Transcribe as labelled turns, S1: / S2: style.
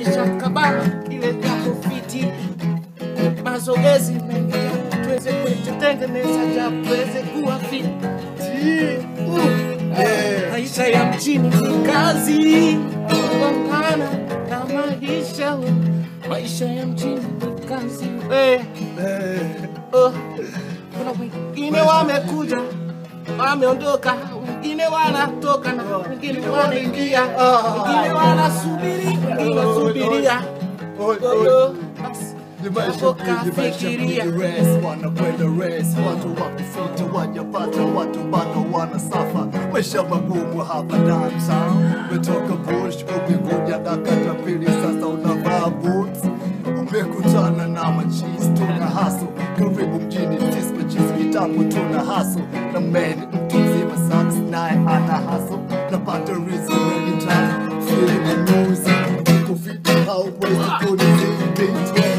S1: maisha kabana ile japo fiti mazoezi mengi tuweze kutengeneza japo tuweze kuwa fiti. Maisha ya mjini ni kazi kupambana na maisha ya mjini ni kazi. Kuna wengine wamekuja wameondoka, wengine wanatoka na wengine wanaingia, wengine wanasubiri, wengine wanasubiria.
S2: The maisha fikiria wanakwenda race, watu wakifita wajapata, watu bado wanasafa. Maisha magumu hapa Dar es Salaam. Umetoka bush umekuja dakika pili, sasa unavaa boots. Umekutana na machizi, tuna hustle. Karibu mjini sisi machizi kitambo tuna hustle. Na man mtu mzima Sykes naye ana hustle. Napata reason anytime, feeling the music. Kufika hauwezi kunizi beat.